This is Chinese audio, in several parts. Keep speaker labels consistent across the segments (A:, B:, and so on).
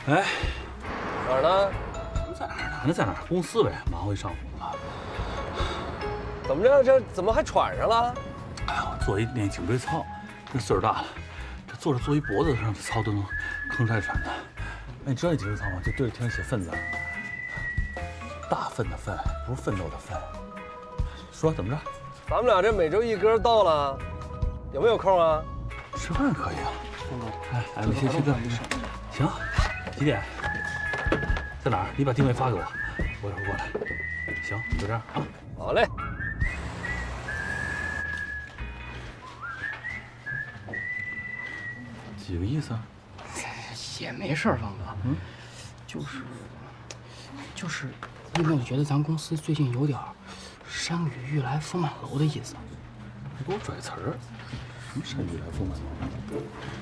A: 哎，
B: 哪儿呢？
A: 在哪儿呢？那在哪儿？公司呗，忙活一上午了。
B: 怎么着？这怎么还喘上了？
A: 哎呦，做一练颈椎操，这岁数大了，这坐着坐一脖子上，这操都能吭哧喘的。哎，你知道那颈椎操吗？就对着天上写粪字，大粪的粪，不是奋斗的奋。说怎么着？
B: 咱们俩这每周一歌到了，有没有空啊？
A: 吃饭可以啊。哎，俺们先去干。行，几点？在哪儿？你把定位发给我，我一会儿过来。行，就这样啊。
B: 好嘞。
A: 几个意思啊？
C: 也没事儿，方哥。就是，你有没有觉得咱公司最近有点山雨欲来风满楼的意思？
A: 你给我拽词儿，什么山雨来风满楼？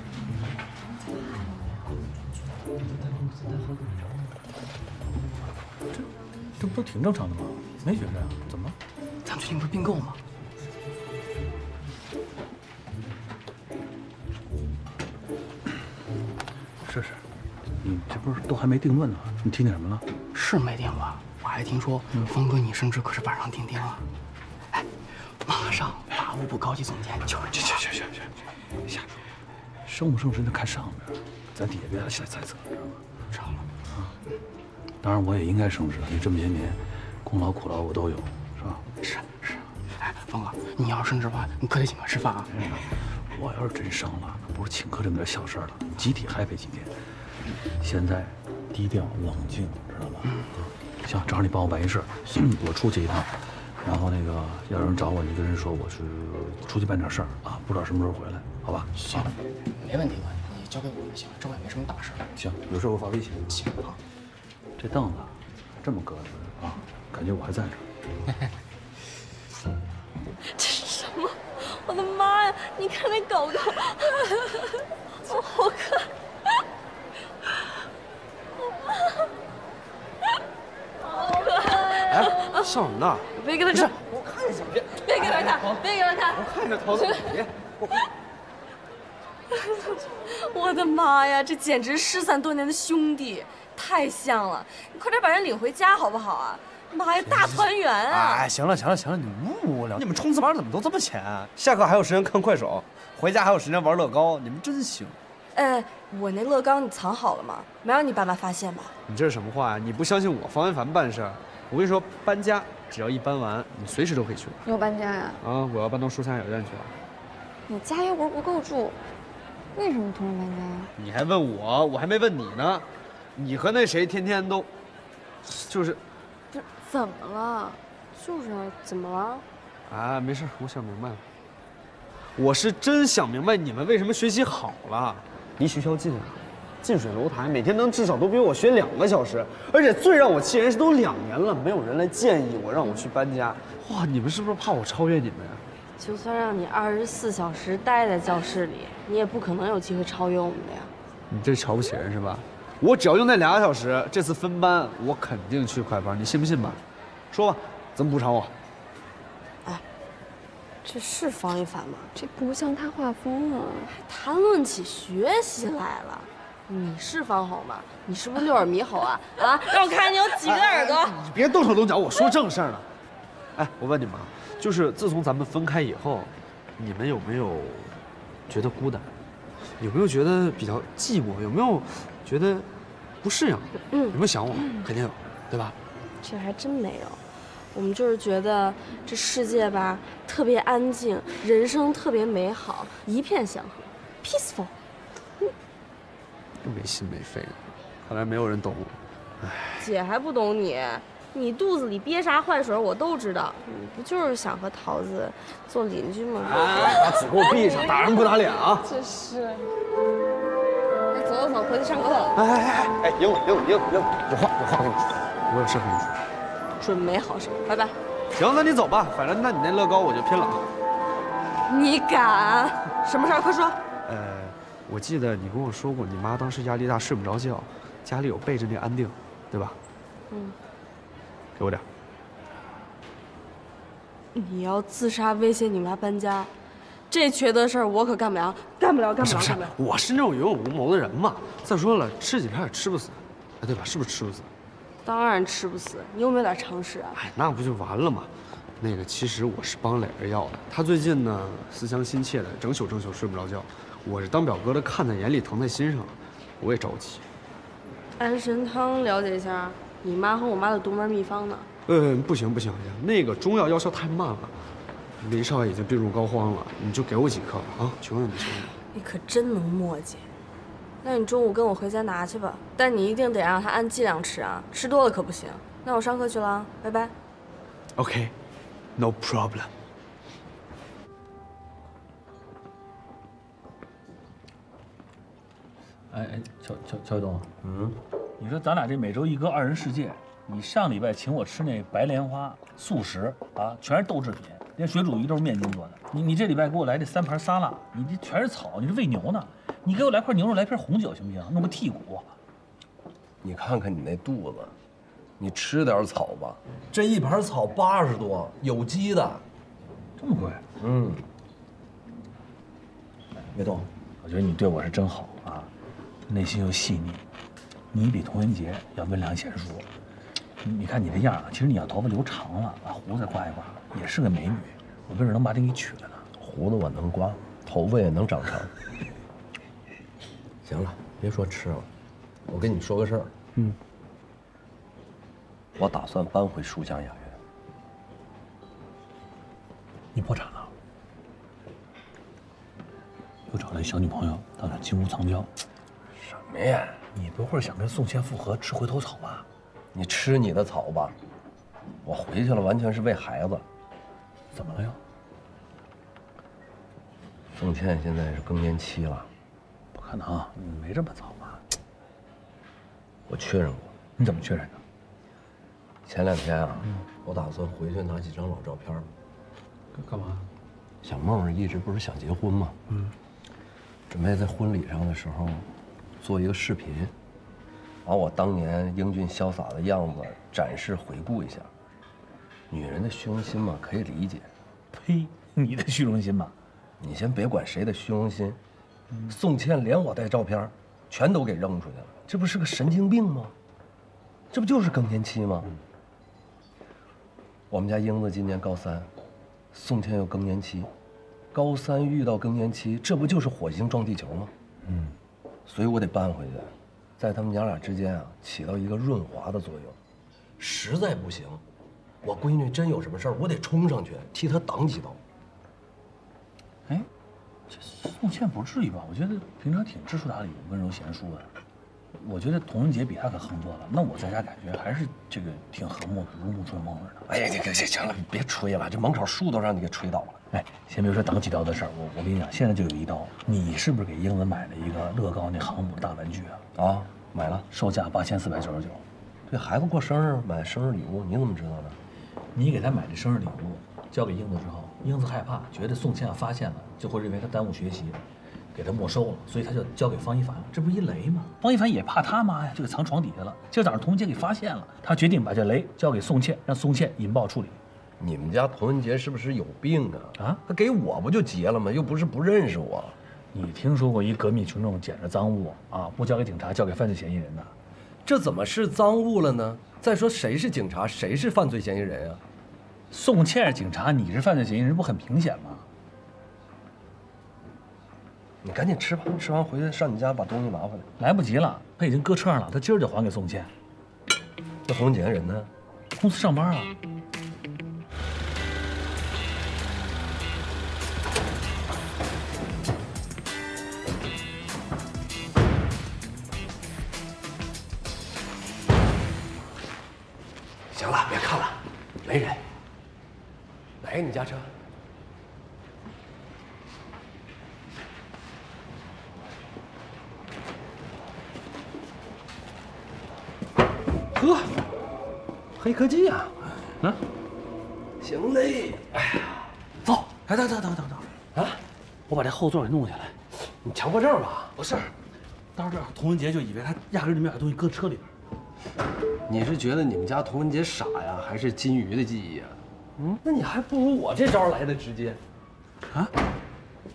A: 这不是挺正常的吗？没觉着呀？怎么了？
C: 咱最近不是并购吗？
A: 是，你这不是都还没定论呢？你听见什么了？
C: 是没定论，我还听说方哥你升职可是板上钉钉了。哎，马上法务部高级总监就是你。
A: 去，下升不升职就看上面，咱底下别瞎猜测，知道吗？
C: 知道了。
A: 当然我也应该升职，你这么些年，功劳苦劳我都有，是吧？
C: 是。哎，方哥，你要是升职的话，你可得请客吃饭啊。
A: 我要是真升了，不是请客这么点小事了，集体 happy 几天。现在低调冷静，知道吧？行，正好你帮我办一事，我出去一趟，然后那个要有人找我，你跟人说我是出去办点事儿啊，不知道什么时候回来，好吧？
C: 行，没问题，你交给我就行，这我也没什么大事。
A: 行，有事我发微信。
C: 行啊。
A: 这凳子这么搁着啊，感觉我还在这儿。
D: 这是什么？我的妈呀！你看那狗狗，好可爱，好可爱
B: 哎，笑什么呢？
D: 别给他看，
B: 我看一下，
D: 别给他看，别给他看。
B: 我看着桃子，别。
D: 我的妈呀，这简直失散多年的兄弟，太像了！你快点把人领回家好不好啊？妈呀，大团圆啊！
B: 哎，行了，你无聊。你们冲刺班怎么都这么浅啊？下课还有时间看快手，回家还有时间玩乐高，你们真行。
D: 哎，我那乐高你藏好了吗？没让你爸妈发现吧？
B: 你这是什么话呀？你不相信我方文凡办事儿？我跟你说，搬家只要一搬完，你随时都可以去玩。
E: 又搬家呀？
B: 啊，我要搬到书香小院去了。
E: 你家又不是不够住，为什么突然搬家呀？
B: 你还问我，我还没问你呢。你和那谁天天都，就是，
E: 不是怎么了？就是怎么了？
B: 啊，没事，我想明白了。我是真想明白你们为什么学习好了，离学校近啊，近水楼台，每天能至少都比我学2个小时。而且最让我气人是都2年了，没有人来建议我让我去搬家。哇，你们是不是怕我超越你们呀？
D: 就算让你24小时待在教室里，你也不可能有机会超越我们的呀。
B: 你这瞧不起人是吧？我只要用那2个小时，这次分班我肯定去快班，你信不信吧？说吧，怎么补偿我？
D: 哎，这是方一凡吗？
E: 这不像他画风啊！
D: 谈论起学习来了，你是方猴吗？你是不是六耳猕猴啊？啊，让我看看你有几个耳朵！
B: 你别动手动脚，我说正事儿呢。哎，我问你们啊，就是自从咱们分开以后，你们有没有觉得孤单？有没有觉得比较寂寞？有没有觉得不适应？有没有想我？肯定有，对吧？
D: 这还真没有，我们就是觉得这世界吧特别安静，人生特别美好，一片祥和 ，peaceful。
B: 没心没肺的，看来没有人懂我。
D: 姐还不懂你，你肚子里憋啥坏水我都知道，你不就是想和桃子做邻居吗？
B: 哎，把嘴给我闭上，打人不打脸啊！
D: 这是。哎，走，回去上课了。
B: 哎，赢了，有话跟你说，我有事跟你说。
D: 准没好事，拜拜。
B: 行，那你走吧，反正那你那乐高我就拼了。
D: 你敢？什么事儿？快说。
B: 我记得你跟我说过，你妈当时压力大，睡不着觉，家里有备着那安定，对吧？给我点。
D: 你要自杀威胁你妈搬家， 这缺德事儿我可干不了，干不了。
B: 不是，我是那种有勇无谋的人嘛。再说了，吃几片也吃不死，哎，对吧？是不是吃不死？
D: 当然吃不死，你有没有点常识啊？
B: 哎，那不就完了吗？那个，其实我是帮磊儿要的。他最近呢，思乡心切的，整宿睡不着觉。我是当表哥的，看在眼里，疼在心上，我也着急。
D: 安神汤了解一下，你妈和我妈的独门秘方呢？
B: 不行，那个中药药效太慢了。林少爷已经病入膏肓了，你就给我几颗吧啊！求求你，求求你！
D: 你可真能磨叽。那你中午跟我回家拿去吧，但你一定得让他按剂量吃啊，吃多了可不行。那我上课去了，拜拜。
B: OK，no problem。
A: 乔东，你说咱俩这每周一歌2人世界，你上礼拜请我吃那白莲花素食啊，全是豆制品。连水煮鱼都是面筋做的，你这礼拜给我来这3盘沙拉，你这全是草，你是喂牛呢？你给我来块牛肉，来瓶红酒行不行？弄个剔骨。
F: 你看看你那肚子，你吃点草吧。这一盘草80多，有机的，
A: 这么贵？岳东，我觉得你对我是真好啊，内心又细腻，你比童文洁要温良贤淑。你看你这样啊，其实你要头发留长了，把胡子刮一刮，也是个美女。我没准能把你给娶了呢。
F: 胡子我能刮，头发也能长长。行了，别说吃了，我跟你说个事儿。我打算搬回书香雅苑。
A: 你破产了？又找了一小女朋友，到那金屋藏娇。
F: 什么呀？
A: 你不会想跟宋茜复合吃回头草吧？
F: 你吃你的草吧，我回去了完全是为孩子。
A: 怎么了又？
F: 宋茜现在是更年期了。
A: 不可能，没这么早吧？
F: 我确认过。
A: 你怎么确认的？
F: 前2天啊，我打算回去拿几张老照片。
A: 干嘛？
F: 小梦一直不是想结婚吗？准备在婚礼上的时候做一个视频。把我当年英俊潇洒的样子展示回顾一下。女人的虚荣心嘛，可以理解。
A: 呸！你的虚荣心嘛？
F: 你先别管谁的虚荣心，宋茜连我带照片全都给扔出去了，这不是个神经病吗？这不就是更年期吗？我们家英子今年高3，宋茜又更年期，高3遇到更年期，这不就是火星撞地球吗？所以我得搬回去。在他们娘俩之间啊，起到一个润滑的作用。实在不行，我闺女真有什么事儿，我得冲上去替她挡几刀。
A: 哎，这宋茜不至于吧？我觉得平常挺知书达理、温柔贤淑的。我觉得童文洁比她可横多了。那我在家感觉还是这个挺和睦、如沐春风似的。
F: 哎呀，行了，别吹了，这门口树都让你给吹倒了。
A: 哎，先别说挡几刀的事儿，我跟你讲，现在就有一刀。你是不是给英子买了一个乐高那航母大玩具啊？
F: 啊，买了，
A: 售价8499。
F: 这孩子过生日买生日礼物，你怎么知道的？
A: 你给他买这生日礼物，交给英子之后，英子害怕，觉得宋茜要发现了，就会认为他耽误学习，给他没收了，所以他就交给方一凡了。这不一雷吗？方一凡也怕他妈呀，就给藏床底下了。今儿早上童文洁给发现了，他决定把这雷交给宋茜，让宋茜引爆处理。
F: 你们家童文洁是不是有病啊？
A: 啊，
F: 他给我不就结了吗？又不是不认识我。
A: 你听说过一革命群众捡着赃物啊，不交给警察，交给犯罪嫌疑人的？
F: 这怎么是赃物了呢？再说谁是警察，谁是犯罪嫌疑人啊？
A: 宋茜是警察，你是犯罪嫌疑人，不很明显吗？
F: 你赶紧吃吧，吃完回去上你家把东西拿回来。
A: 来不及了，他已经搁车上了，他今儿就还给宋茜。
F: 那童文洁人呢？
A: 公司上班啊。
F: 行了，别看了，没人。哪个你家车？
A: 呵，黑科技啊！啊，
F: 行嘞。哎呀，
A: 走，哎，等，啊，我把这后座给弄下来。
F: 你强迫症吧？
A: 不是，到时候童文洁就以为他压根就没把东西搁车里边。
F: 你是觉得你们家童文洁傻呀，还是金鱼的记忆啊？那你还不如我这招来的直接。
A: 啊？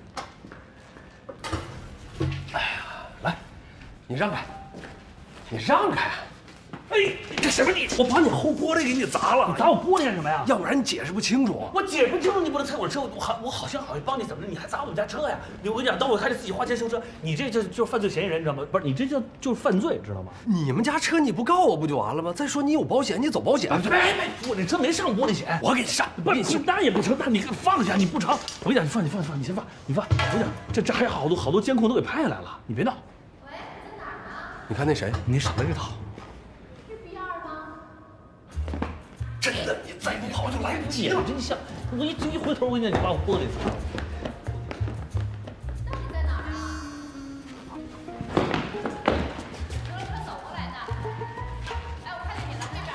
F: 你让开，你让开！
A: 哎，你干什么你？我把你后玻璃给你砸了！你砸我玻璃干什么呀？
F: 要不然你解释不清楚。
A: 我解释不清楚，你不能拆我车，我好心好意帮你，怎么的？你还砸我们家车呀？我跟你讲，等我还得自己花钱修车，你这就是犯罪嫌疑人，你知道吗？不是，你这就是犯罪，知道吗？
F: 你们家车你不告我不就完了吗？再说你有保险，你走保险。
A: 哎，我这车没上玻璃险，
F: 我给你上。
A: 不是，那也不成，那你放下，你不成。我跟你讲，你放，你先放。我跟你讲，这还有好多监控都给拍下来了，你别闹。
E: 喂，在哪儿呢？
F: 你看那谁，
A: 你少来这套。
E: 是 B2吗？
A: 真的，你再不跑就来不及了，真像。我一回头，我跟你讲，你把我玻璃砸了。
E: 到底在哪儿啊？有人走过来的。哎，我看见你了，这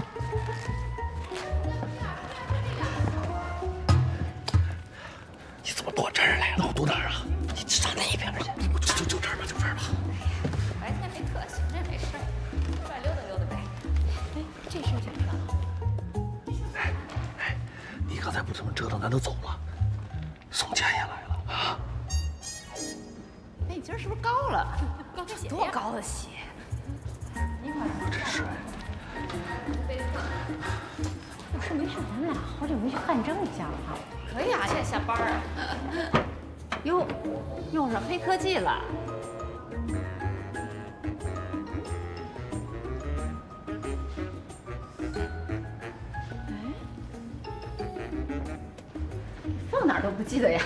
E: 边。
A: 你怎么躲这儿来了？我躲哪儿啊？你上那边去。就这儿吧，就这儿吧。
E: 白天没课，闲着也没事儿，出来溜达溜达呗。哎，这事儿怎么了？
A: 哎，你刚才不这么折腾，咱都走了，宋倩也来了啊。
E: 哎，你今儿是不是高了？高跟鞋多高的鞋？
A: 我真是哎。
G: 有事没事，咱们俩好久没去汗蒸一下了哈。
E: 可以啊，现在下班啊。
G: 哟，用上黑科技了。放哪儿都不记得呀？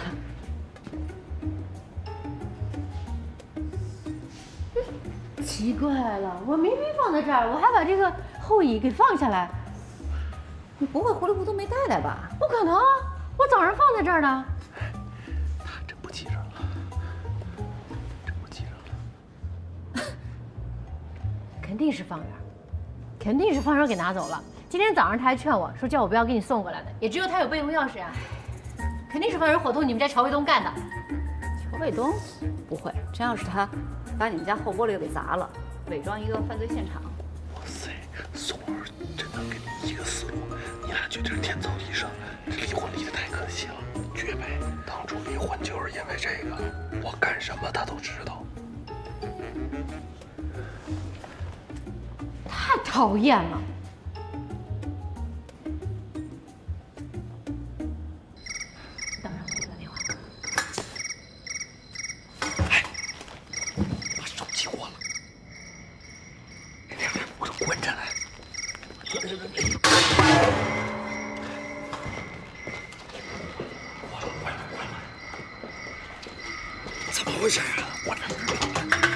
G: 奇怪了，我明明放在这儿，我还把这个后椅给放下来。
E: 你不会糊里糊涂没带来吧？
G: 不可能啊！我早上放在这儿呢。
A: 他真不记着了，真不记着了。
G: 肯定是方圆，肯定是方圆给拿走了。今天早上他还劝我说叫我不要给你送过来的，也只有他有备用钥匙啊。肯定是方圆伙同你们家乔卫东干的。
E: 乔卫东？不会，真要是他，把你们家后玻璃给砸了，伪装一个犯罪现场。
A: 哇塞，宋儿真能跟你一个思路，你俩绝对是天造地设。这离婚离得太可惜了，绝配。当初离婚就是因为这个，我干什么他都知道。
G: 太讨厌了。等着我打电话。
A: 哎，把手机关了。那边我都关着呢。怎么回事啊？我哪知道？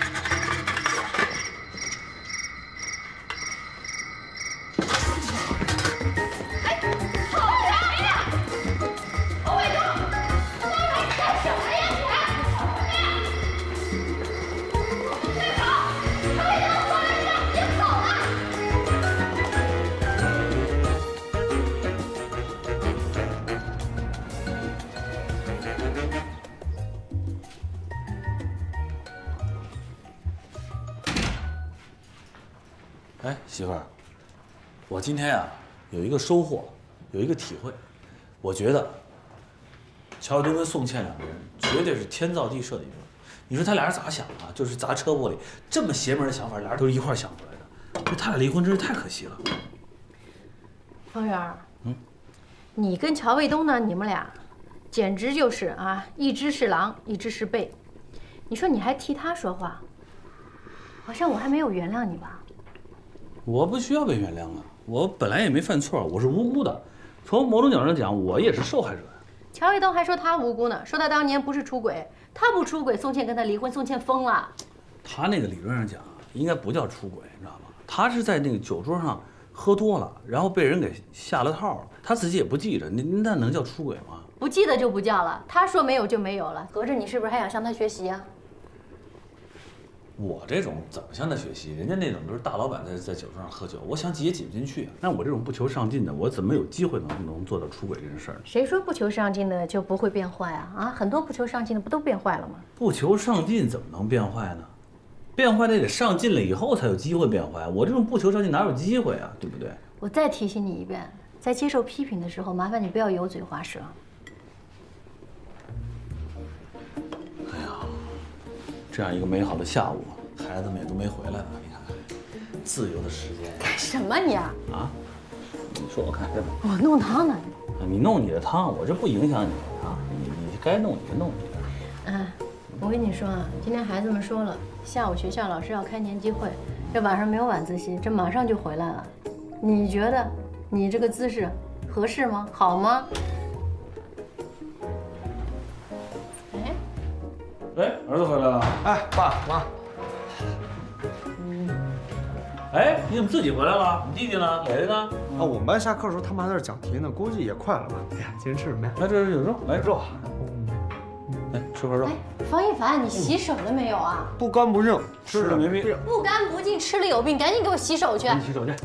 A: 哎，媳妇儿，我今天啊有一个收获，有一个体会，我觉得乔卫东跟宋倩两个人绝对是天造地设的一对。你说他俩人咋想啊？就是砸车玻璃，这么邪门的想法，俩人都是一块想出来的。这他俩离婚真是太可惜了。
G: 方圆，你跟乔卫东呢，你们俩简直就是啊，一只是狼，一只是狈。你说你还替他说话，好像我还没有原谅你吧？
A: 我不需要被原谅啊，我本来也没犯错，我是无辜的。从某种角度上讲，我也是受害者。
G: 乔卫东还说他无辜呢，说他当年不是出轨，他不出轨，宋倩跟他离婚，宋倩疯了。
A: 他那个理论上讲，应该不叫出轨，你知道吗？他是在那个酒桌上喝多了，然后被人给下了套了，他自己也不记着，那能叫出轨吗？
G: 不记得就不叫了，他说没有就没有了。合着你是不是还想向他学习啊？
A: 我这种怎么向他学习？人家那种都是大老板在酒桌上喝酒，我想挤也挤不进去。那我这种不求上进的，我怎么有机会能做到出轨这件事儿呢？
G: 谁说不求上进的就不会变坏啊？啊，很多不求上进的不都变坏了吗？
A: 不求上进怎么能变坏呢？变坏得上进了以后才有机会变坏。我这种不求上进哪有机会啊？对不对？
G: 我再提醒你一遍，在接受批评的时候，麻烦你不要油嘴滑舌。
A: 哎呀，这样一个美好的下午，还孩子们也都没回来呢。你看，自由的时间
G: 干什么你啊？
A: 啊，你说我看什么？
G: 我弄汤呢。
A: 你弄你的汤，我这不影响你啊。你该弄你就弄你的。
G: 嗯，我跟你说啊，今天孩子们说了，下午学校老师要开年级会，这晚上没有晚自习，这马上就回来了。你觉得你这个姿势合适吗？好吗？
A: 哎，儿子回来了。
B: 哎，爸妈，
A: 哎，你怎么自己回来了？你弟弟呢？磊磊呢？
B: 啊，我们班下课的时候他们还在那讲题呢，估计也快了吧？哎呀，今天吃什么呀？
A: 来，这有肉，来肉。来吃块肉。
G: 哎，方一凡，你洗手了没有啊？
B: 不干不净，
A: 吃了没病。
G: 不干不净，吃了有病，赶紧给我洗手去。
A: 你洗手去。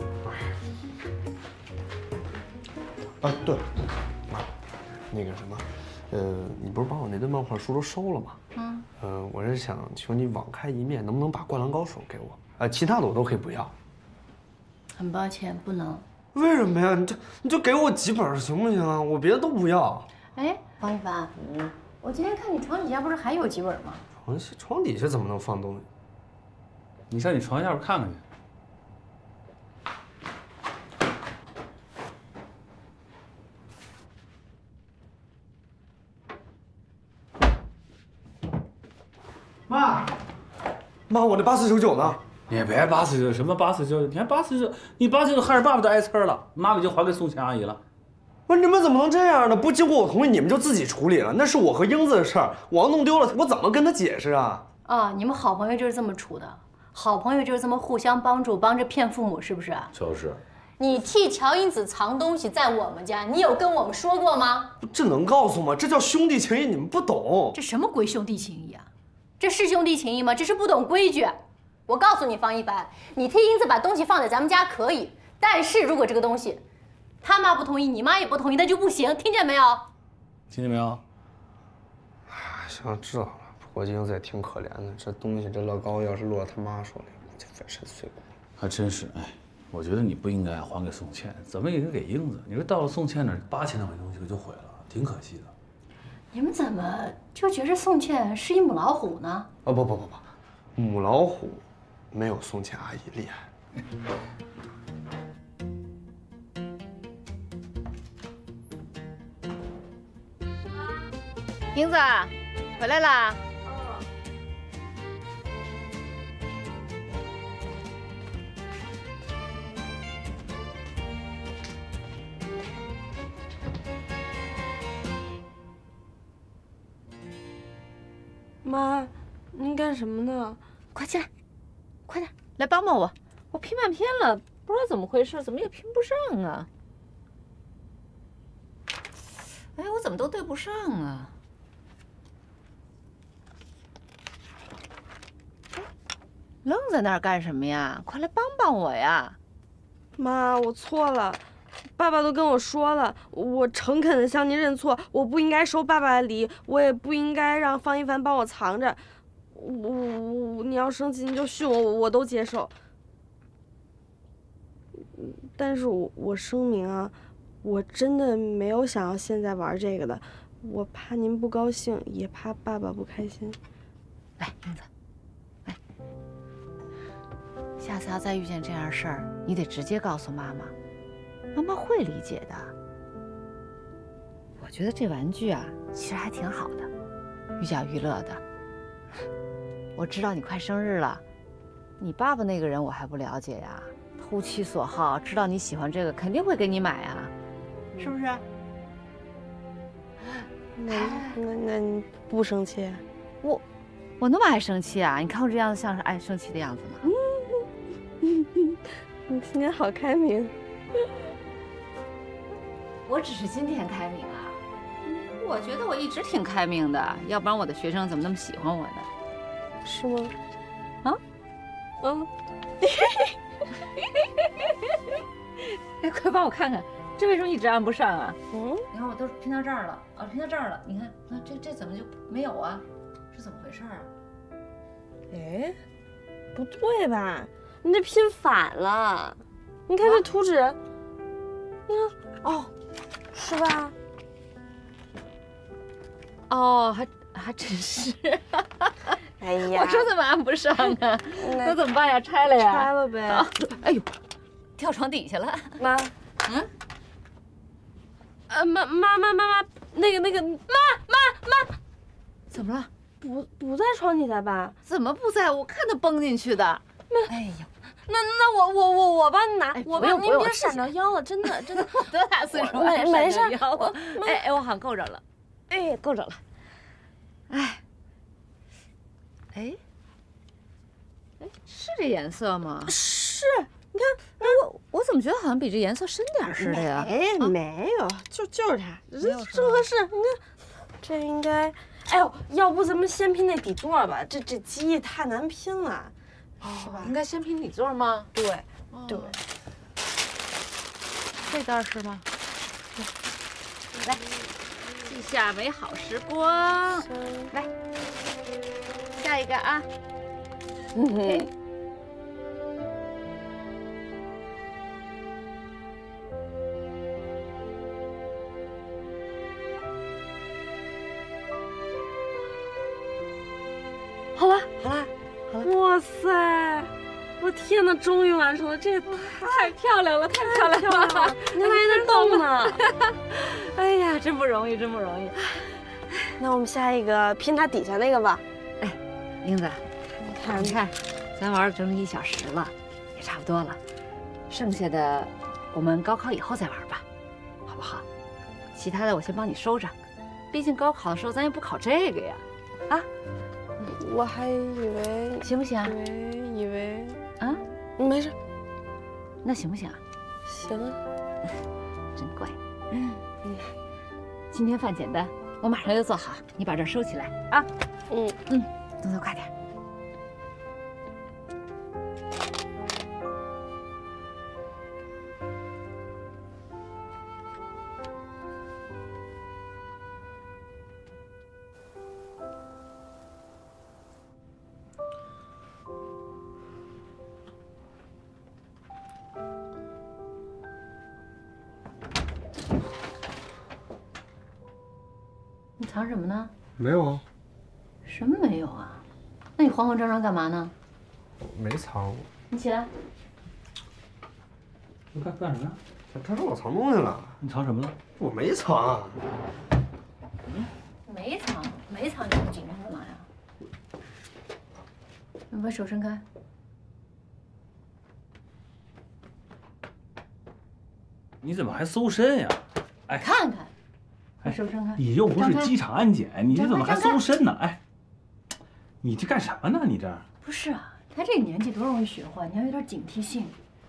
B: 啊，对了，妈，那个什么，你不是把我那堆漫画书都收了吗？我是想求你网开一面，能不能把《灌篮高手》给我？其他的我都可以不要。
G: 很抱歉，不能。
B: 为什么呀？你就给我几本行不行啊？我别的都不要。
G: 哎，方一凡，我今天看你床底下不是还有几本吗？
B: 床底下怎么能放东西？
A: 你上你床下边看看去。
B: 妈，我那8499呢？
A: 你别8499，什么8499？你还8499？你8499害着爸爸都挨刺了。妈妈已经还给宋茜阿姨了。
B: 不是你们怎么能这样呢？不经过我同意，你们就自己处理了，那是我和英子的事儿，我要弄丢了，我怎么跟他解释啊？
G: 啊，你们好朋友就是这么处的，好朋友就是这么互相帮助，帮着骗父母，是不是？
A: 就是。
G: 你替乔英子藏东西在我们家，你有跟我们说过吗？
B: 这能告诉吗？这叫兄弟情谊，你们不懂。
G: 这什么鬼兄弟情谊啊？这是兄弟情谊吗？这是不懂规矩。我告诉你，方一凡，你替英子把东西放在咱们家可以，但是如果这个东西他妈不同意，你妈也不同意，那就不行，听见没有？
A: 听见没有？
B: 行，知道了。不过英子也挺可怜的，这东西这乐高要是落到他妈手里，就粉身碎骨。
A: 还真是，哎，我觉得你不应该还给宋茜，怎么也得给英子。你说到了宋茜那儿，8000多块东西可就毁了，挺可惜的。
G: 你们怎么就觉着宋茜是一母老虎呢？
B: 不，母老虎没有宋茜阿姨厉害。
E: 英子，回来啦。
D: 妈，您干什么呢？
E: 快进来，快点来帮帮我，我拼半天了，不知道怎么回事，怎么也拼不上啊？哎，我怎么都对不上啊？愣在那儿干什么呀？快来帮帮我呀！
D: 妈，我错了，爸爸都跟我说了，我诚恳的向您认错，我不应该收爸爸的礼，我也不应该让方一凡帮我藏着。你要生气你就训我，我都接受。但是我声明啊，我真的没有想要现在玩这个的，我怕您不高兴，也怕爸爸不开心。
E: 来，英子，来，下次要再遇见这样的事儿，你得直接告诉妈妈，妈妈会理解的。我觉得这玩具啊，其实还挺好的，寓教于乐的。我知道你快生日了，你爸爸那个人我还不了解呀，投其所好，知道你喜欢这个，肯定会给你买啊，是不是？
D: 那你不生气？
E: 我那么爱生气啊？你看我这样子像是爱生气的样子吗？
D: 你今天好开明。
E: 我只是今天开明啊，我觉得我一直挺开明的，要不然我的学生怎么那么喜欢我呢？
D: 是吗？
E: 啊？
D: 嗯。
E: 哎，快帮我看看，这为什么一直按不上啊？
D: 嗯，
E: 你看我都拼到这儿了，啊，拼到这儿了，你看，啊，这怎么就没有啊？是怎么回事啊？
D: 哎，不对吧？你这拼反了。你看这图纸，你看，哦，是吧？哦，还真是。 哎呀，
E: 我说怎么按不上啊？那怎么办呀？拆了呀？
D: 拆了呗。
E: 哎呦，掉床底下了。
D: 妈，妈，那个，妈，
E: 怎么了？
D: 不在床底下吧？
E: 怎么不在？我看他蹦进去的。哎呀，
D: 那我帮你拿，我帮你，
E: 不用
D: 别闪着腰了，真的。
E: 我多大岁数？
D: 没事。
E: 哎，我好像够着了。哎，够着了。哎，是这颜色吗？
D: 是，你看，
E: 我怎么觉得好像比这颜色深点似的呀？
D: 没有，就是它，正合适。你看，这应该，哎呦，要不咱们先拼那底座吧？这机翼太难拼了，是吧？
E: 应该先拼底座吗？
D: 对。
E: 这袋是吗？来，记下美好时光。来，下一个啊。
D: 好了。哇塞！我天哪，终于完成了，这也太漂亮了，太漂亮了！你看它还在动呢。
E: 哎呀，真不容易，真不容易。
D: 那我们下一个拼它底下那个吧。
E: 哎，英子，你看，咱玩了整整1小时了，也差不多了。剩下的我们高考以后再玩吧，好不好？其他的我先帮你收着，毕竟高考的时候咱也不考这个呀。啊？
D: 我还以为
E: 行不行？
D: 以为
E: 啊，
D: 没事。
E: 那行不行啊？
D: 行啊。
E: 真乖。今天饭简单，我马上就做好，你把这收起来啊。动作快点。你藏什么呢？
B: 没有啊。
E: 什么没有啊？那你慌慌张张干嘛呢？
B: 没藏。
E: 你起来。
A: 你干什么呀？
B: 他说我藏东西了。
A: 你藏什么了？
B: 我没藏。
E: 没藏，你这么紧张干嘛呀？你把手伸开。
A: 你怎么还搜身呀？哎，
E: 看看。手伸开，
A: 你又不是机场安检，你这怎么还搜身呢？哎，你这干什么呢？你这
E: 不是啊，他这个年纪多容易学坏，你要有点警惕性。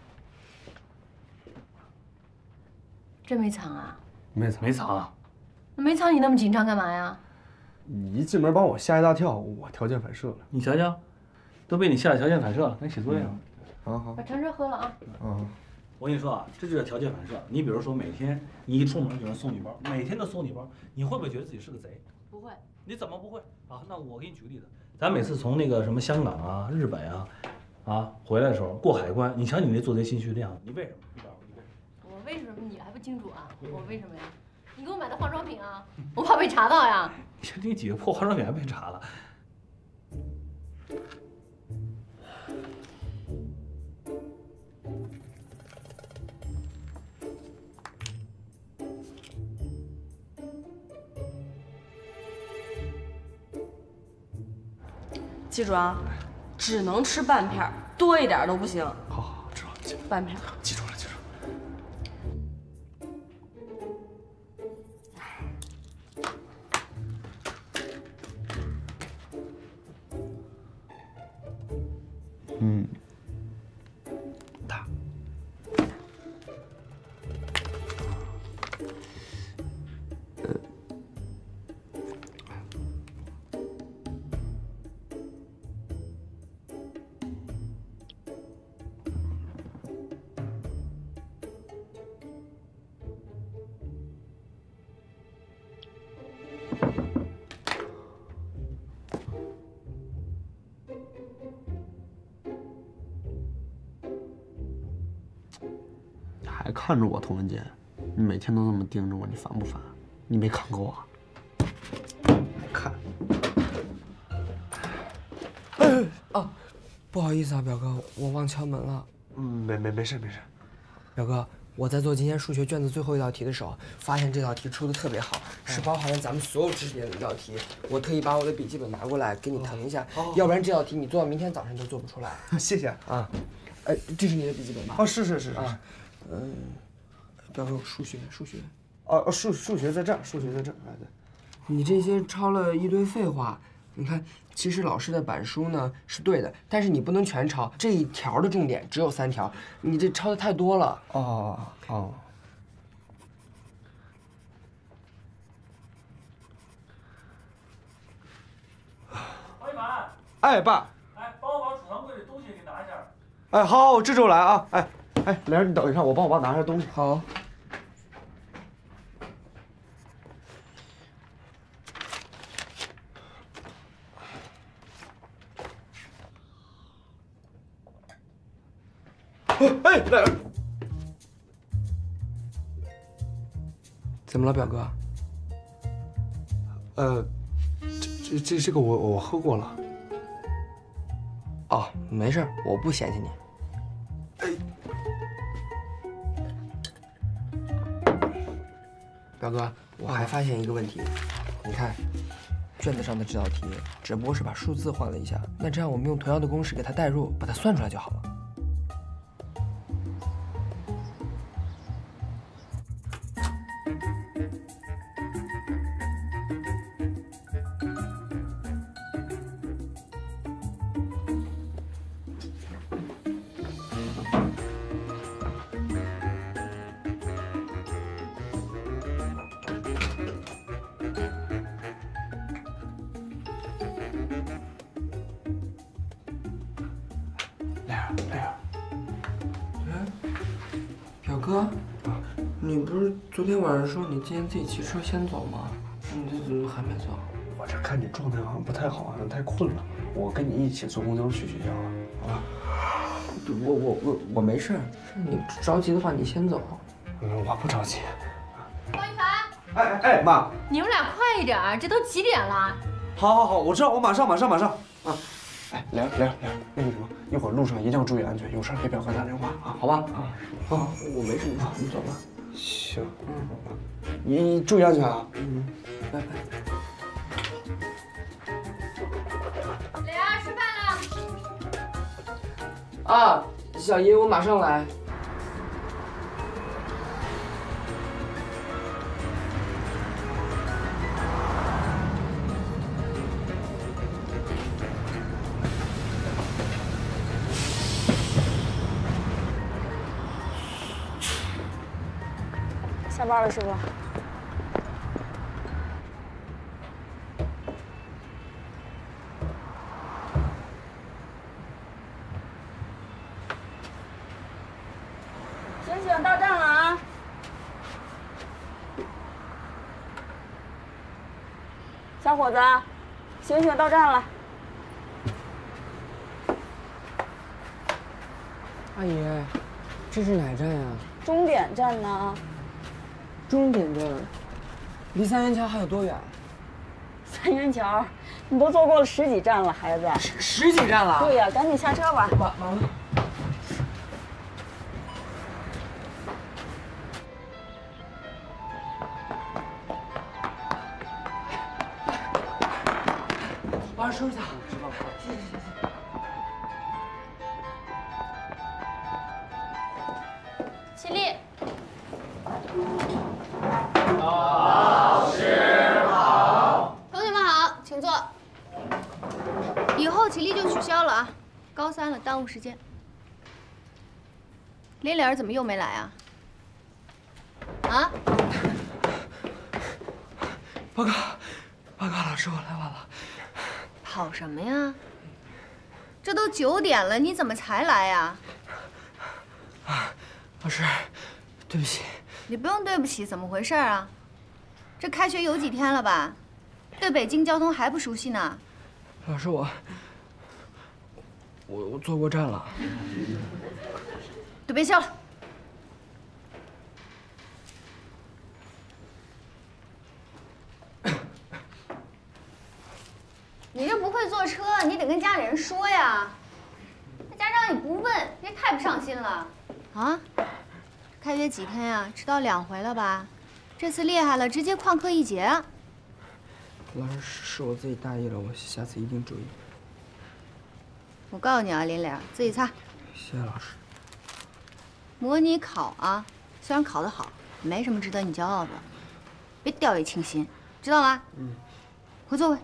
E: 真没藏啊？
B: 没藏。
E: 那没藏，你那么紧张干嘛呀？
B: 你一进门把我吓一大跳，我条件反射了。
A: 你瞧瞧，都被你吓得条件反射了，赶紧写作业了。
B: 好。
E: 把橙汁喝了啊。
A: 我跟你说啊，这就是条件反射。你比如说，每天你一出门有人送你包，每天都送你包，你会不会觉得自己是个贼？
E: 不会。
A: 你怎么不会啊？那我给你举个例子，咱每次从那个什么香港啊、日本啊回来的时候过海关，你瞧你那做贼心虚的样子，你为什么？你告诉我，你为什么？
E: 我为什么？你还不清楚啊？我为什么呀？你给我买的化妆品啊，我怕被查到呀。
A: 你几个破化妆品还被查了？
D: 记住啊，只能吃半片，多一点都不行。
B: 好，知道了，
D: 半片。
B: 记住了。大。还看着我，童文杰，你每天都这么盯着我，你烦不烦？你没看够啊？看。
C: 哦，不好意思啊，表哥，我忘敲门了。
B: 没事。
C: 表哥，我在做今天数学卷子最后一道题的时候，发现这道题出的特别好，是包含了咱们所有知识点的一道题。我特意把我的笔记本拿过来给你腾一下，要不然这道题你做到明天早上都做不出来。
B: 谢谢
C: 啊。哎，这是你的笔记本吧？
B: 哦，是。
C: 啊，表哥，数学。
B: 哦，数学在这儿，数学在这儿。哎，对。
C: 你这些抄了一堆废话，你看，其实老师的板书呢是对的，但是你不能全抄，这一条的重点只有3条，你这抄的太多了。
B: 哦。
A: 王一凡，
B: 哎，爸。
A: 哎，帮我把储藏柜里东西给拿一下。
B: 哎，好，这就来啊！哎，莲儿，你等一下，我帮我爸拿下东西。
C: 好。
B: 哎，莲儿，
C: 怎么了，表哥？
B: 这个我喝过了。
C: 哦，没事，我不嫌弃你。表哥，我还发现一个问题，你看，卷子上的这道题只不过是把数字换了一下，那这样我们用同样的公式给它代入，把它算出来就好了。表哥，你不是昨天晚上说你今天自己骑车先走吗？你这怎么还没走？
B: 我这看你状态好像不太好，好像太困了。我跟你一起坐公交去学校啊，好吧？
C: 我没事，你着急的话你先走。
B: 我不着急。
G: 方一凡，
B: 哎，妈，
G: 你们俩快一点儿，这都几点了？
B: 好，我知道，我马上啊。哎，莲儿，那个什么，一会儿路上一定要注意安全，有事给表哥打电话啊，好吧？
C: 好，我没什么事，你走吧。
B: 行，你注意安全啊。
C: 拜拜。
G: 莲儿，吃饭了。
C: 啊，小姨，我马上来。
H: 下班了，师傅。醒，到站了啊！小伙子，醒，到站了。
C: 阿姨，这是哪站呀？
H: 终点站呢？
C: 终点站，离三元桥还有多远？
H: 三元桥，你都坐过了10几站了，孩子。
C: 十几站了？
H: 对呀，赶紧下车吧。
C: 完了。我收拾一下。知道了。谢谢。
G: 起立。
I: 老师好。
G: 同学们好，请坐。以后起立就取消了啊，高3了，耽误时间。林莲儿怎么又没来啊？啊？
C: 报告，老师，我来晚了。
G: 跑什么呀？这都9点了，你怎么才来呀？
C: 老师，对不起。
G: 你不用对不起，怎么回事啊？这开学有几天了吧？对北京交通还不熟悉呢？
C: 老师，我坐过站了。
G: 都别笑了。
J: 你这不会坐车，你得跟家里人说呀。那家长也不问，这太不上心了。啊？开学几天呀？迟到2回了吧？这次厉害了，直接旷课1节。
C: 老师，是我自己大意了，我下次一定注意。
J: 我告诉你啊，林玲，自己擦。
C: 谢谢老师。
J: 模拟考啊，虽然考得好，没什么值得你骄傲的，别掉以轻心，知道吗？嗯。回座位。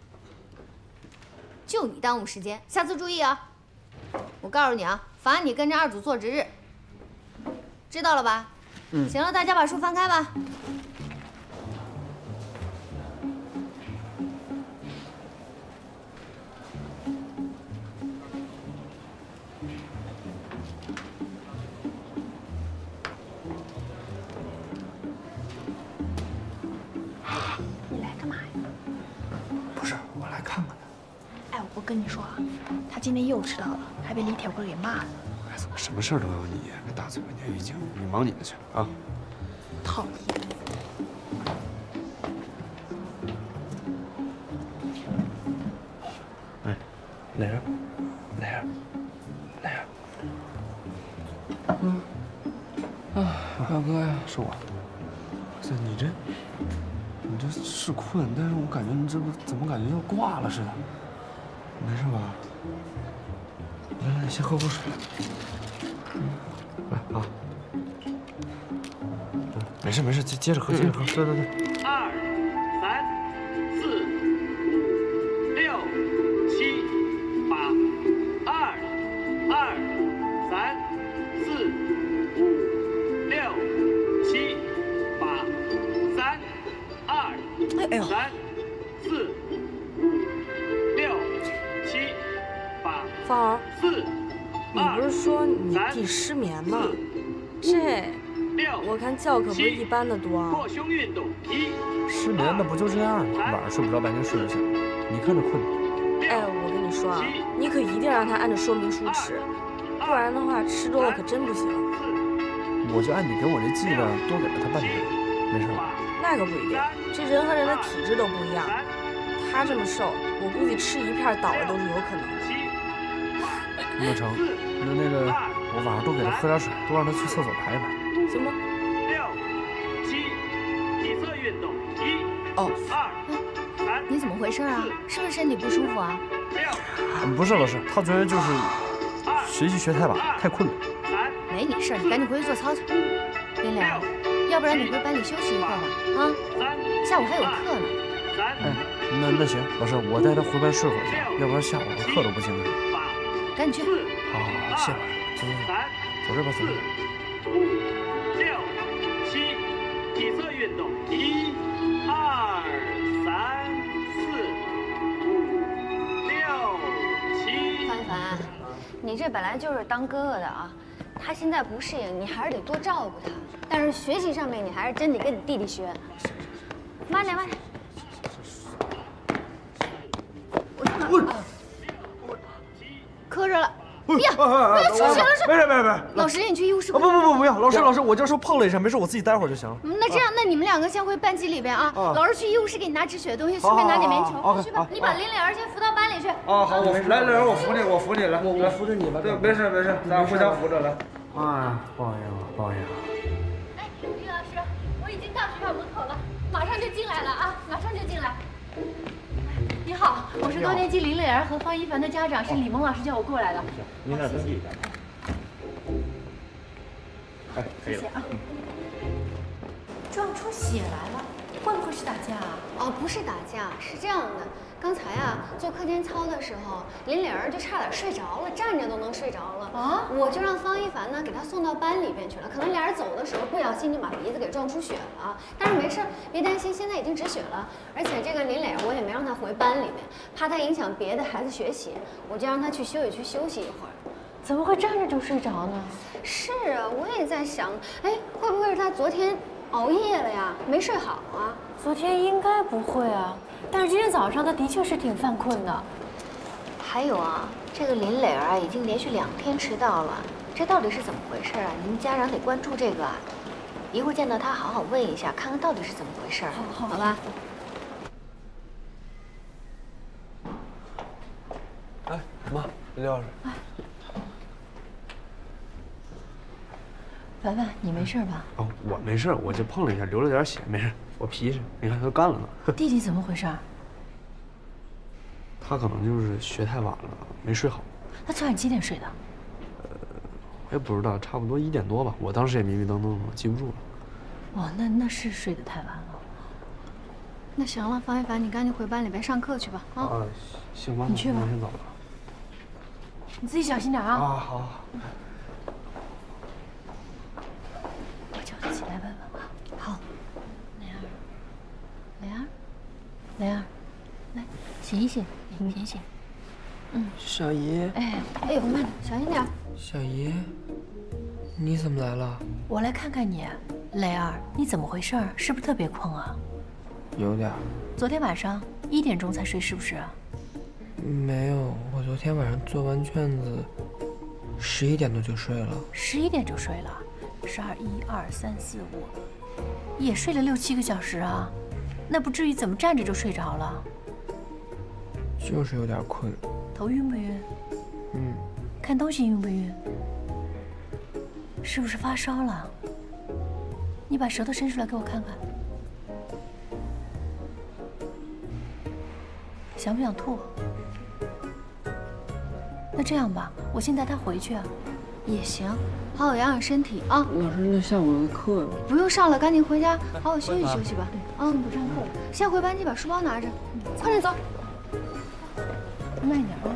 J: 就你耽误时间，下次注意啊！我告诉你啊，罚你跟着2组做值日，知道了吧？嗯。行了，大家把书翻开吧。
G: 你来干嘛呀？
C: 不是，我来看看他。
G: 哎，我跟你说啊，他今天又迟到了，还被李铁棍给骂了。
B: 哎，怎么什么事儿都有你？这大嘴巴鲶鱼精，你忙你的去啊！
G: 讨厌。
B: 哎，哪样？哪样？哪样？
C: 表哥呀，
B: 是我。这你这是困，但是我感觉你这不怎么感觉要挂了似的？没事吧？来，你先喝口水。来啊。没事没事，接着喝，接着喝。对。2、3、4、5、6、7、8。2、3、4、5、6、7、8。3、2、3、4、5、6、7、8。
D: 芳儿
B: ，4、
D: 你不是说你弟失眠吗？这我看觉可不是一般的多啊。
B: 扩胸运动1。失眠那不就这样吗？晚上睡不着，白天睡不醒。你看着困吗？
D: 哎，我跟你说啊，你可一定让他按照说明书吃，不然的话吃多了可真不行。
B: 我就按你给我这剂量，多给了他半天，没事吧？
D: 那可不一定，这人和人的体质都不一样。他这么瘦，我估计吃一片倒了都是有可能的。
B: 那成，那个我晚上多给他喝点水，多让他去厕所排一排，
D: 行吗
B: ？6、7，体侧运动1。
J: 哦。2、3。你怎么回事啊？是不是身体不舒服啊
B: ？6。不是老师，他昨天就是学习学太晚，太困了。
J: 没你事儿，你赶紧回去做操去。林玲，要不然你回班里休息一会儿吧，啊？下午还有课呢。
B: 哎，那行，老师，我带他回班睡会儿去，要不然下午课都不精神。
J: 赶紧去。
B: 好，谢老师，走这吧，走这吧。5、6、7，体侧运动1、2、3、4、5、6、7。
J: 凡凡，你这本来就是当哥哥的啊，他现在不适应，你还是得多照顾他。但是学习上面，你还是真得跟你弟弟学。慢点，慢点。磕着了。呀，出血了是？
B: 没事。
J: 老师，你去医务室。
B: 不要，老师，我就说碰了一下，没事，我自己待会儿就行了。
J: 那这样，那你们2个先回班级里边啊。老师去医务室给你拿止血的东西，顺便拿点棉球。去吧，你把林玲儿先扶到班里去。
I: 好，我来，玲儿，我扶你，来，
C: 我扶着你吧。
I: 对，没事，咱互相扶着来。
B: 哎，不好意思。
J: 哎，于老师，我已经到学校门口了，马上就进来了啊，马上就进来。
G: 你好，我是高年级林丽儿和方一凡的家长，是李萌老师叫我过来的。
I: 您那登记一下。哎，可以了。
G: 撞出血来了，会不会是打架啊？
J: 哦，不是打架，是这样的。刚才啊，做课间操的时候，林玲儿就差点睡着了，站着都能睡着了啊！我就让方一凡呢给她送到班里边去了。可能俩人走的时候不小心就把鼻子给撞出血了，但是没事，别担心，现在已经止血了。而且这个林磊我也没让她回班里面，怕她影响别的孩子学习，我就让她去休息区休息一会儿。
G: 怎么会站着就睡着呢？
J: 是啊，我也在想，哎，会不会是她昨天熬夜了呀，没睡好啊？
G: 昨天应该不会啊。但是今天早上他的确是挺犯困的。
J: 还有啊，这个林磊儿啊，已经连续2天迟到了，这到底是怎么回事啊？你们家长得关注这个啊，一会儿见到他好好问一下，看看到底是怎么回事。
G: 好
J: 吧。
B: 哎，妈，钥匙。
G: 凡凡，你没事吧？
B: 哦，我没事，我就碰了一下，流了点血，没事。我皮实，你看都干了呢。
G: 弟弟怎么回事？
B: 他可能就是学太晚了，没睡好。
G: 他昨晚几点睡的？
B: 我也不知道，差不多1点多吧。我当时也迷迷瞪瞪的，记不住了。
G: 哦，那是睡得太晚了。
J: 那行了，方一凡，你赶紧回班里边上课去吧。啊，
B: 行吧，
G: 你去吧，
B: 我先走了。
G: 你自己小心点啊。
B: 啊，好。
G: 我叫他起来问问吧。好，雷儿，来醒一醒，醒醒。
C: 小姨。
J: 哎呦，慢点，小心点。
C: 小姨，你怎么来了？
G: 我来看看你，雷儿，你怎么回事？是不是特别困啊？
C: 有点。
G: 昨天晚上1点钟才睡，是不是？
C: 没有，我昨天晚上做完卷子，11点多就睡了。
G: 11点就睡了，12、1、2、3、4、5，也睡了6、7个小时啊，那不至于怎么站着就睡着了？
C: 就是有点困。
G: 头晕不晕？看东西晕不晕？是不是发烧了？你把舌头伸出来给我看看。想不想吐？那这样吧，我先带他回去啊。
J: 也行，好好养养身体啊。
C: 老师，那下午的课
J: 不用上了，赶紧回家好好休息休息吧。
G: 对，不上课了。
J: 先回班级把书包拿着，快点走。
G: 慢点啊。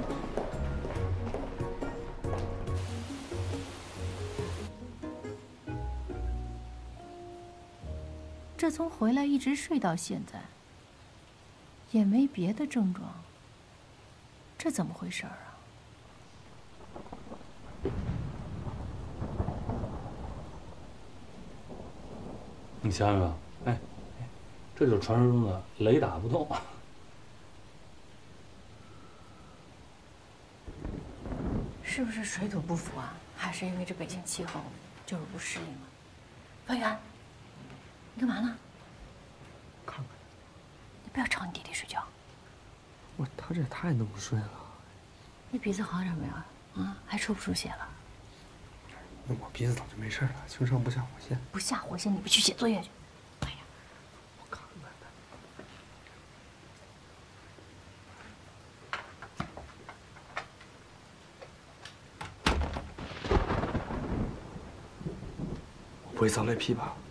G: 这从回来一直睡到现在，也没别的症状，这怎么回事啊？
A: 你想想，哎，这就是传说中的雷打不动。
G: 是不是水土不服啊？还是因为这北京气候就是不适应啊？方圆，你干嘛呢？
B: 看看。
G: 你不要吵你弟弟睡觉。
B: 他这也太能睡了。
G: 你鼻子好点没有？啊，还出不出血了？
B: 那我鼻子早就没事了，轻伤不下火线。
G: 不下火线，你不去写作业去？哎呀，
B: 我看看我不会遭雷劈吧？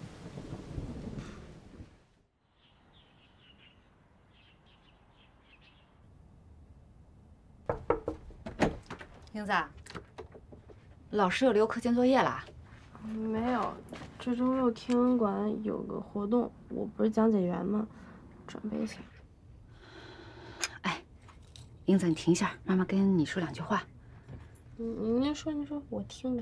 E: 英子，老师又留课间作业啦？
D: 没有，这周6天文馆有个活动，我不是讲解员吗？准备一下。
E: 哎，英子，你停一下，妈妈跟你说2句话。
D: 您说，我听着。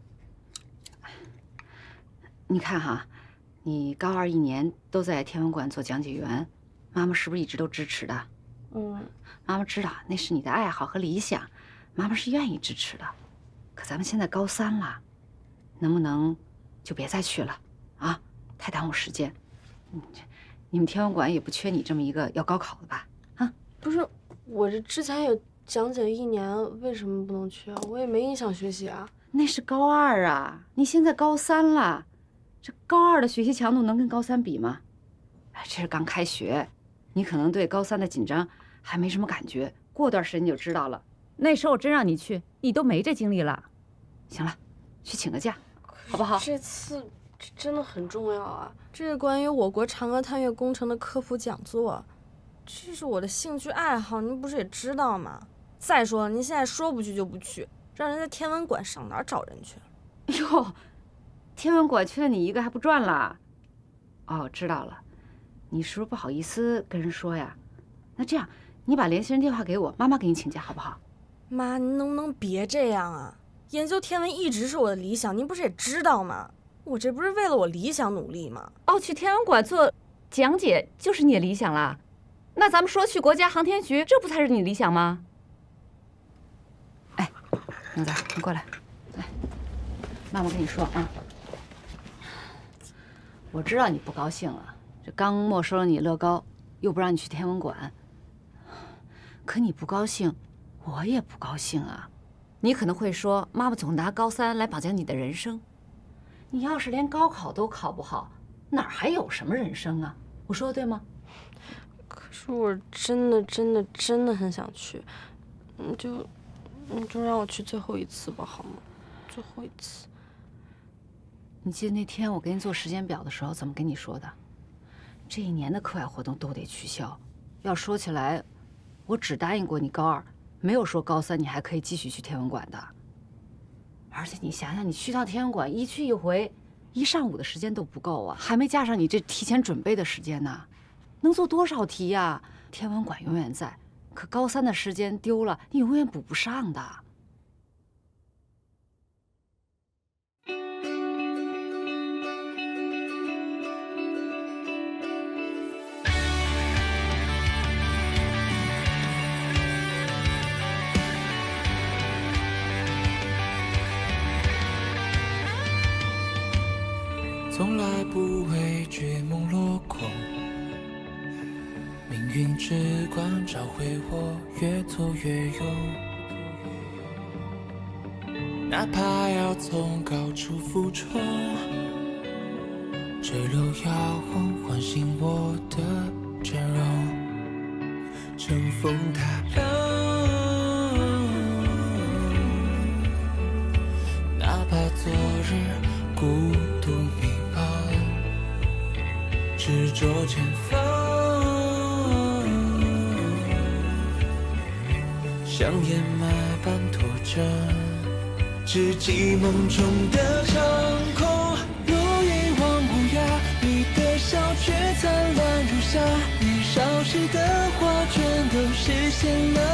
E: 你看哈，你高2一年都在天文馆做讲解员，妈妈是不是一直都支持的？妈妈知道那是你的爱好和理想，妈妈是愿意支持的。可咱们现在高3了，能不能就别再去了啊？太耽误时间。你们天文馆也不缺你这么一个要高考的吧？啊？
D: 不是，我这之前也讲解1年，为什么不能去啊？我也没影响学习啊。
E: 那是高2啊，你现在高3了，这高2的学习强度能跟高3比吗？哎，这是刚开学，你可能对高3的紧张还没什么感觉，过段时间你就知道了。那时候真让你去，你都没这精力了。行了，去请个假，好不好？
D: 这次真的很重要啊！这是关于我国嫦娥探月工程的科普讲座，这是我的兴趣爱好，您不是也知道吗？再说了，您现在说不去就不去，让人在天文馆上哪儿找人去？
E: 哎呦，天文馆缺了你一个还不赚了？哦，知道了，你是不是不好意思跟人说呀？那这样，你把联系人电话给我，妈妈给你请假好不好？
D: 妈，您能不能别这样啊？研究天文一直是我的理想，您不是也知道吗？我这不是为了我理想努力吗？
E: 哦，去天文馆做讲解就是你的理想啦？那咱们说去国家航天局，这不才是你理想吗？哎，英子，你过来，来，妈妈跟你说啊，我知道你不高兴了，这刚没收了你乐高，又不让你去天文馆，可你不高兴， 我也不高兴啊。你可能会说，妈妈总拿高3来绑架你的人生。你要是连高考都考不好，哪还有什么人生啊？我说的对吗？
D: 可是我真的很想去，你就让我去最后一次吧，好吗？最后一次。
E: 你记得那天我给你做时间表的时候怎么跟你说的？这一年的课外活动都得取消。要说起来，我只答应过你高2，没有说高3你还可以继续去天文馆的。而且你想想，你去趟天文馆一去一回，1上午的时间都不够啊，还没加上你这提前准备的时间呢，能做多少题呀？天文馆永远在，可高3的时间丢了，你永远补不上的。
K: 从来不畏惧梦落空，命运之光照会我越挫越勇，哪怕要从高处俯冲，坠落摇晃唤醒我的真容，乘风踏浪，哪怕昨日孤独迷茫，执着前方，像野马般拖着，直击梦中的长空。如一望无涯，你的笑却灿烂如霞，你消失的话，全都实现了。